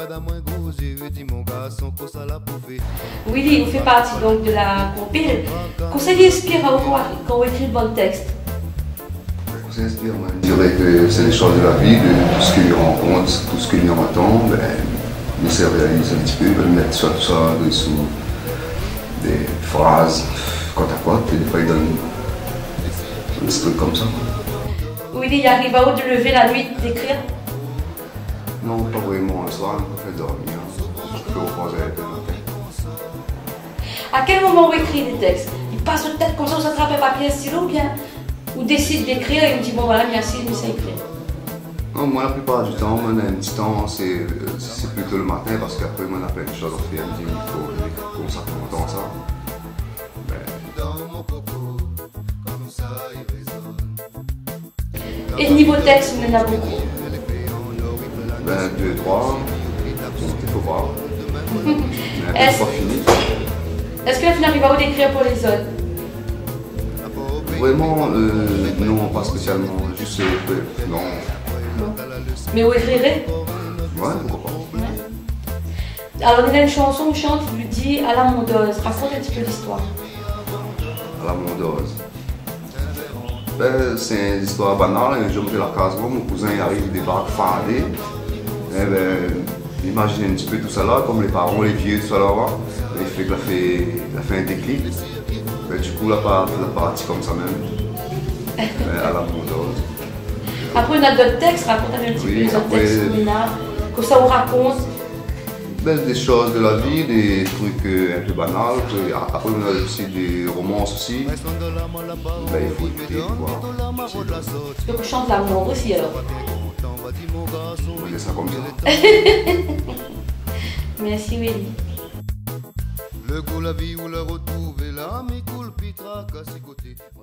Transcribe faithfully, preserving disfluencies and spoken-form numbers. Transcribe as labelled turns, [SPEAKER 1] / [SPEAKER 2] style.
[SPEAKER 1] Willy, vous faites partie donc de la compile. Qu'on s'inspire quand on écrit bon texte?
[SPEAKER 2] On s'inspire, je dirais que c'est les choses de la vie, de tout ce qu'il rencontre, tout ce qu'il entend, ben, il se réalise un petit peu, il va mettre ça, tout ça dessous des phrases, côte à côte, et des fois il donne un petit truc comme ça.
[SPEAKER 1] Willy, il arrive à haut de lever la nuit, d'écrire?
[SPEAKER 2] Non, pas vraiment, le soir, on peut dormir, je peux reposer avec le matin.
[SPEAKER 1] À quel moment vous écrivez des textes? Il passe au tête comme ça, vous attrape un papier, un stylo, ou bien ou décide d'écrire et il me dit bon voilà, merci, je me sais écrire?
[SPEAKER 2] Non, moi la plupart du temps, on a un petit temps, c'est plutôt le matin parce qu'après on a plein de choses à faire, il me dit il faut consacrer mon temps à ça. Ben...
[SPEAKER 1] Et niveau texte, vous en avez beaucoup?
[SPEAKER 2] Ben deux, trois, il faut voir. Est-ce pas fini.
[SPEAKER 1] Est-ce que tu arrives à d'écrire pour les autres?
[SPEAKER 2] Vraiment, euh, non, pas spécialement, juste euh, non.
[SPEAKER 1] non. Mais vous écrirez?
[SPEAKER 2] Ouais, pourquoi pas.
[SPEAKER 1] Ouais. Alors, il y a une chanson, on chante, il lui dit à la mondeuse. Raconte un petit peu l'histoire.
[SPEAKER 2] À la mondeuse. Ben, c'est une histoire banale. Un jour, je vais à la case, mon cousin il arrive, il débarque, fardé. Eh ben, imaginez un petit peu tout ça là, comme les parents, les vieux, tout ça là. Il fait qu'il a fait, il a fait un déclic. Ben, du coup, la partie, la partie comme ça même, ben, à la mondeuse.
[SPEAKER 1] Après, on a d'autres textes, raconte un petit oui, peu les autres textes, Mina, comme ça on raconte.
[SPEAKER 2] Ben, des choses de la vie, des trucs euh, un peu banals. Après, on a aussi des romances aussi. Ben, il faut écouter, voir.
[SPEAKER 1] Donc, on chante l'amour aussi alors.
[SPEAKER 2] On va dire ça comme ça.
[SPEAKER 1] Merci, Willy.
[SPEAKER 3] Le goût, la vie ou le retrouver là, mais coule pitra qu'à ses côtés.